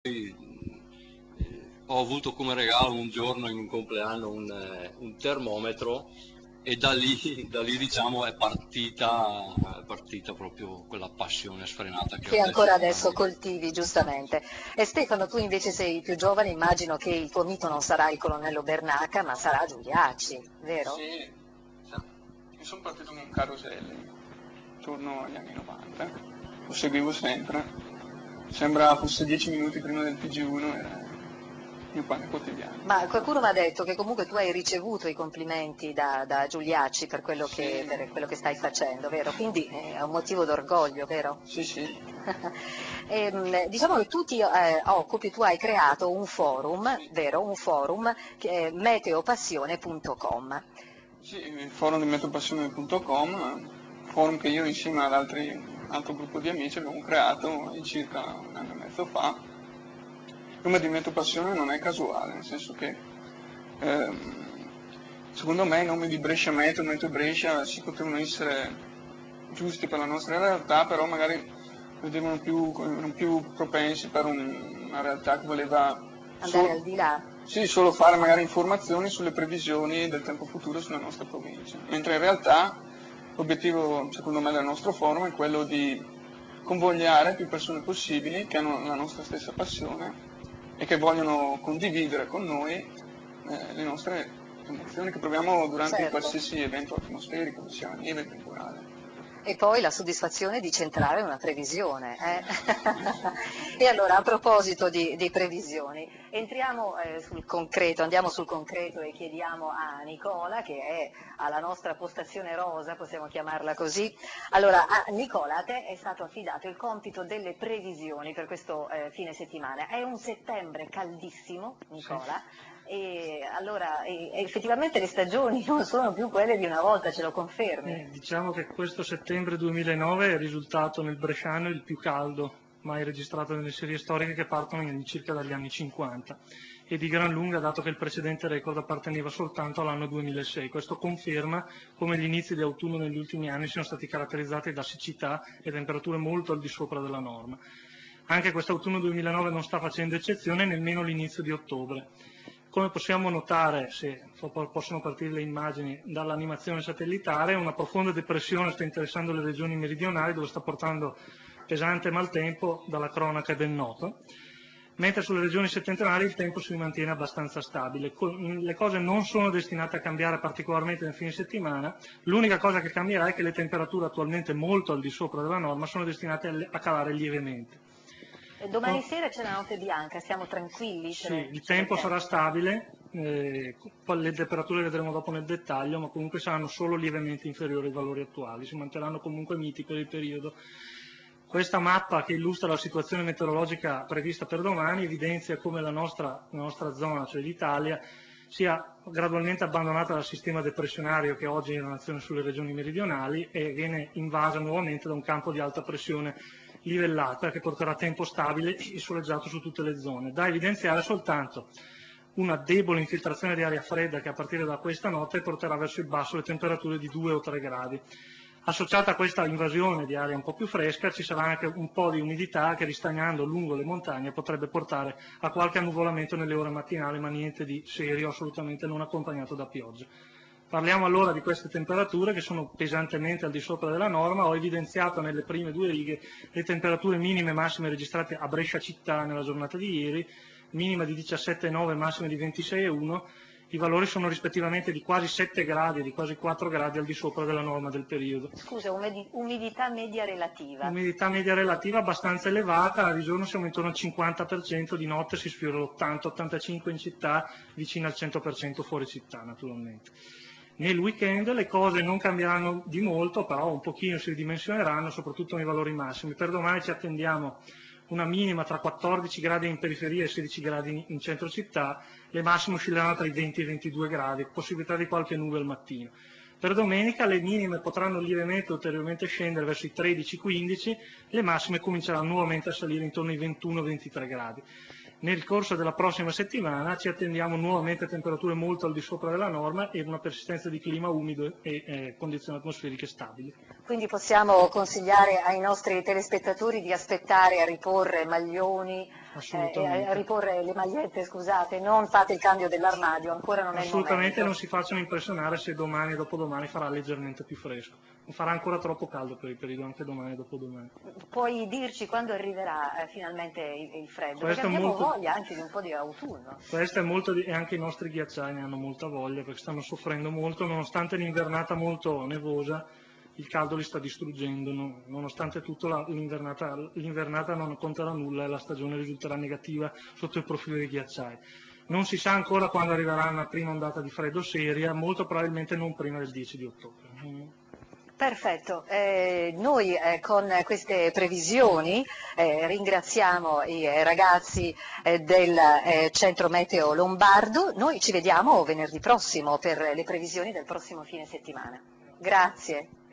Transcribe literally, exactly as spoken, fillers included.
ho avuto come regalo un giorno in un compleanno un, eh, un termometro, e da lì, da lì diciamo è partita, è partita proprio quella passione sfrenata che ho Che ancora adesso. adesso coltivi, giustamente. E Stefano, tu invece sei più giovane, immagino che il tuo mito non sarà il colonnello Bernacca, ma sarà Giuliacci, vero? Sì, io sono partito con Caroselli, intorno agli anni novanta, lo seguivo sempre, sembra fosse dieci minuti prima del T G uno, era il mio pane quotidiano. Ma qualcuno mi ha detto che comunque tu hai ricevuto i complimenti da, da Giuliacci per quello, che, Sì, per quello che stai facendo, vero? Quindi è un motivo d'orgoglio, vero? sì, sì. E, mh, diciamo che tu ti eh, occupi, tu hai creato un forum, Sì. vero? Un forum che è meteopassione punto com. Sì, il forum di meteopassione punto com, forum che io insieme ad altri, un altro gruppo di amici abbiamo creato circa un anno e mezzo fa. Il nome di Meteopassione non è casuale, nel senso che ehm, secondo me i nomi di Brescia Meteo, Meteo Brescia si potevano essere giusti per la nostra realtà, però magari vedevano più, erano più propensi per un- una realtà che voleva Andare sol- al di là. sì, solo fare magari informazioni sulle previsioni del tempo futuro sulla nostra provincia, mentre in realtà l'obiettivo secondo me del nostro forum è quello di convogliare più persone possibili che hanno la nostra stessa passione e che vogliono condividere con noi eh, le nostre emozioni che proviamo durante Certo. qualsiasi evento atmosferico, che sia neve, temporale. E poi la soddisfazione di centrare una previsione. Eh? E allora, a proposito di, di previsioni, entriamo eh, sul concreto, andiamo sul concreto e chiediamo a Nicola, che è alla nostra postazione rosa, possiamo chiamarla così. Allora, a Nicola, a te è stato affidato il compito delle previsioni per questo eh, fine settimana. È un settembre caldissimo, Nicola. Sì. E allora e, effettivamente le stagioni non sono più quelle di una volta, ce lo confermi? Eh, diciamo che questo settembre duemilanove è risultato nel Bresciano il più caldo mai registrato nelle serie storiche che partono circa dagli anni cinquanta e di gran lunga, dato che il precedente record apparteneva soltanto all'anno duemilasei. Questo conferma come gli inizi di autunno negli ultimi anni siano stati caratterizzati da siccità e temperature molto al di sopra della norma. Anche quest'autunno duemilanove non sta facendo eccezione, nemmeno l'inizio di ottobre. Come possiamo notare, se possono partire le immagini dall'animazione satellitare, una profonda depressione sta interessando le regioni meridionali, dove sta portando pesante maltempo dalla cronaca del noto, mentre sulle regioni settentrionali il tempo si mantiene abbastanza stabile. Le cose non sono destinate a cambiare particolarmente nel fine settimana, l'unica cosa che cambierà è che le temperature attualmente molto al di sopra della norma sono destinate a calare lievemente. Domani sera c'è la notte bianca, siamo tranquilli? Sì, il tempo sarà stabile, eh, poi le temperature le vedremo dopo nel dettaglio, ma comunque saranno solo lievemente inferiori ai valori attuali, si manterranno comunque miti per il periodo. Questa mappa che illustra la situazione meteorologica prevista per domani evidenzia come la nostra, la nostra zona, cioè l'Italia, sia gradualmente abbandonata dal sistema depressionario che oggi è in azione sulle regioni meridionali e viene invasa nuovamente da un campo di alta pressione livellata che porterà tempo stabile e soleggiato su tutte le zone. Da evidenziare soltanto una debole infiltrazione di aria fredda che a partire da questa notte porterà verso il basso le temperature di due o tre gradi. Associata a questa invasione di aria un po' più fresca ci sarà anche un po' di umidità che, ristagnando lungo le montagne, potrebbe portare a qualche annuvolamento nelle ore mattinali, ma niente di serio, assolutamente non accompagnato da pioggia. Parliamo allora di queste temperature che sono pesantemente al di sopra della norma. Ho evidenziato nelle prime due righe le temperature minime e massime registrate a Brescia città nella giornata di ieri, minima di diciassette virgola nove, massima di ventisei virgola uno. I valori sono rispettivamente di quasi sette gradi e di quasi quattro gradi al di sopra della norma del periodo. Scusa, umidità media relativa. Umidità media relativa abbastanza elevata, di giorno siamo intorno al cinquanta per cento, di notte si sfiora l'ottanta ottantacinque per cento in città, vicino al cento per cento fuori città naturalmente. Nel weekend le cose non cambieranno di molto, però un pochino si ridimensioneranno, soprattutto nei valori massimi. Per domani ci attendiamo una minima tra quattordici gradi in periferia e sedici gradi in centro città, le massime oscilleranno tra i venti e i ventidue gradi, possibilità di qualche nube al mattino. Per domenica le minime potranno lievemente ulteriormente scendere verso i tredici quindici, le massime cominceranno nuovamente a salire intorno ai ventuno ventitré gradi. Nel corso della prossima settimana ci attendiamo nuovamente temperature molto al di sopra della norma e una persistenza di clima umido e eh, condizioni atmosferiche stabili. Quindi possiamo consigliare ai nostri telespettatori di aspettare a riporre maglioni, eh, riporre le magliette, scusate, non fate il cambio dell'armadio, ancora non è il momento. Assolutamente non si facciano impressionare se domani o dopodomani farà leggermente più fresco. Non farà ancora troppo caldo per il periodo, anche domani e dopodomani. Puoi dirci quando arriverà eh, finalmente il, il freddo? Questo perché abbiamo molto... voglia anche di un po' di autunno. Questo è molto di... e anche i nostri ghiacciai ne hanno molta voglia perché stanno soffrendo molto, nonostante l'invernata molto nevosa, il caldo li sta distruggendo, no? Nonostante tutto l'invernata, l'invernata non conterà nulla e la stagione risulterà negativa sotto il profilo dei ghiacciai. Non si sa ancora quando arriverà una prima ondata di freddo seria, molto probabilmente non prima del dieci di ottobre. Perfetto, eh, noi eh, con queste previsioni eh, ringraziamo i eh, ragazzi eh, del eh, Centro Meteo Lombardo, noi ci vediamo venerdì prossimo per le previsioni del prossimo fine settimana. Grazie.